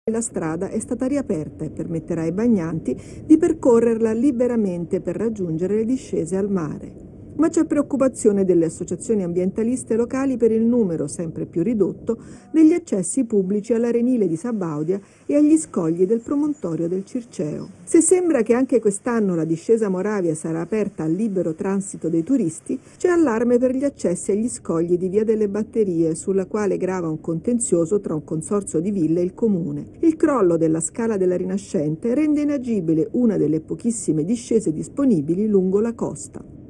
La strada è stata riaperta e permetterà ai bagnanti di percorrerla liberamente per raggiungere le discese al mare. Ma c'è preoccupazione delle associazioni ambientaliste locali per il numero sempre più ridotto degli accessi pubblici all'arenile di Sabaudia e agli scogli del promontorio del Circeo. Se sembra che anche quest'anno la discesa Moravia sarà aperta al libero transito dei turisti, c'è allarme per gli accessi agli scogli di Via delle Batterie, sulla quale grava un contenzioso tra un consorzio di ville e il comune. Il crollo della Scala della Rinascente rende inagibile una delle pochissime discese disponibili lungo la costa.